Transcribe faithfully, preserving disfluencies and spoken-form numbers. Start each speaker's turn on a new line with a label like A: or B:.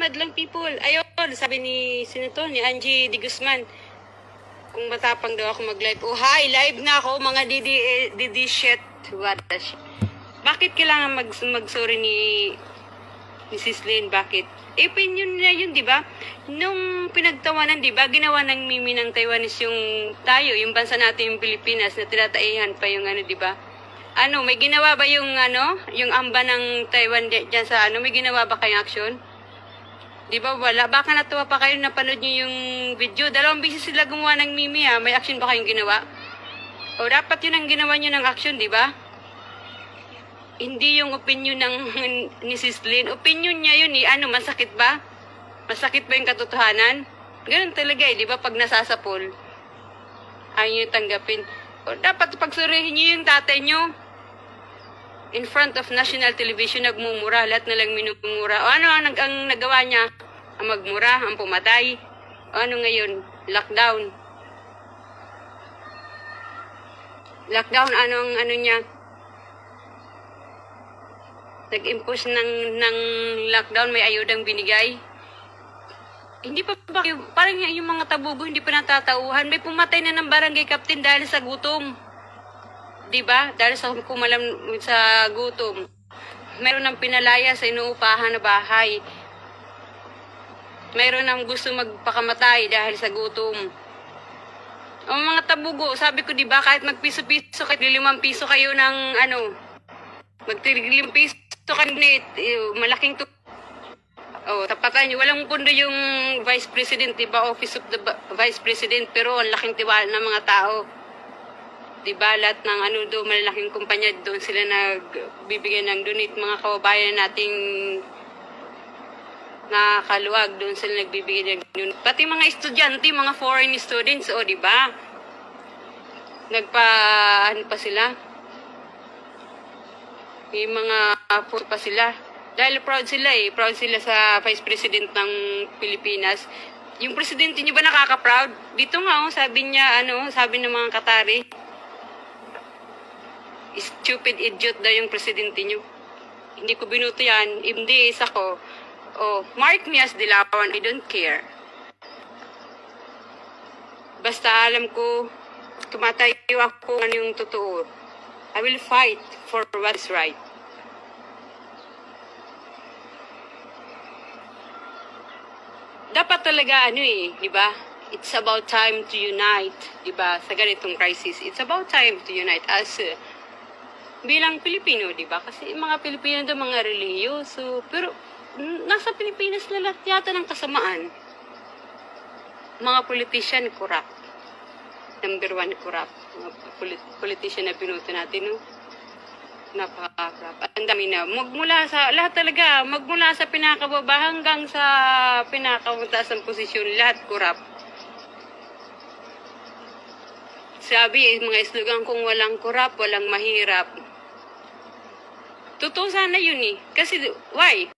A: madlang people. Ayun, sabi ni, sino to? Ni Angie de Guzman. Kung matapang daw ako mag-live. Oh, hi, live na ako, mga didi, eh, didi shit. What the shit. Bakit kailangan mag, mag-sorry ni, ni Sis Lynn? Bakit? Eh, opinion na yun, di ba? Nung pinagtawanan, di ba, ginawa ng mimi ng Taiwanese yung tayo, yung bansa natin yung Pilipinas, na tinataihan pa yung ano, di ba? Ano, may ginawa ba yung ano, yung amba ng Taiwan dyan sa ano, may ginawa ba kayong aksyon? Di ba wala? Baka natuwa pa kayo, napanood nyo yung video. Dalawang beses sila gumawa ng mimi ha, may aksyon ba kayong ginawa? O dapat yun ang ginawa nyo ng aksyon, di ba? Hindi yung opinion ng ni Sis Lynn. Opinion niya yun eh, ano, masakit ba? Masakit ba yung katotohanan? Ganun talaga eh, di ba? Pag nasasapol, ayaw nyo tanggapin. O dapat pagsurihin nyo yung tatay nyo. In front of national television, nagmumura. Lahat na lang minumura. O ano ang, ang nagawa niya? Ang magmura, ang pumatay. O ano ngayon? Lockdown. Lockdown, anong ano niya? Nag-impose ng, ng lockdown, may ayudang binigay. Hindi pa ba, parang yung mga tabugo hindi pa natatauhan. May pumatay na ng barangay captain dahil sa gutom. Diba? Dahil sa kumalam sa gutom. Meron ng pinalaya sa inuupahan na bahay. Meron ng gusto magpakamatay dahil sa gutom. Ang mga tabugo, sabi ko diba, kahit magpiso-piso, kahit limang piso kayo ng ano, magtilimang piso kayo, malaking to. Oh, tapatan nyo. Walang pundo yung Vice President, diba? Office of the Vice President, pero ang laking tiwala ng mga tao. Diba, lahat ng ano doon, malalaking kumpanya doon sila nagbibigay ng donate. Mga kababayan nating nakaluwag, doon sila nagbibigay ng donate. Pati mga estudyante, mga foreign students, o oh, diba? Nagpa, ano pa sila? Yung mga uh, pa sila. Dahil proud sila eh, proud sila sa Vice President ng Pilipinas. Yung presidente niyo ba nakaka-proud? Dito nga, oh, sabi niya, ano, sabi ng mga Katari, stupid idiot daw yung presidente nyo. Hindi ko binuto yan. Hindi, isa ko. Oh, mark me as Dilawan. I don't care. Basta alam ko, tumatayo ako ano yung totoo. I will fight for what is right. Dapat talaga ano eh, di ba? It's about time to unite, di ba? Sa ganitong crisis, it's about time to unite as uh, bilang Pilipino, di ba? Kasi mga Pilipino daw mga relihiyoso, pero nasa Pilipinas na lahat yata ng kasamaan. Mga politician, corrupt. Number one, corrupt. Mga polit- politician na pinuto natin, no? Napaka-corrupt. Ang dami na. Magmula sa, lahat talaga, magmula sa pinakababa hanggang sa pinakabutaas ng posisyon, lahat corrupt. Sabi, mga slogan, kung walang corrupt, walang mahirap. Totoo sana yun eh. Kasi, why?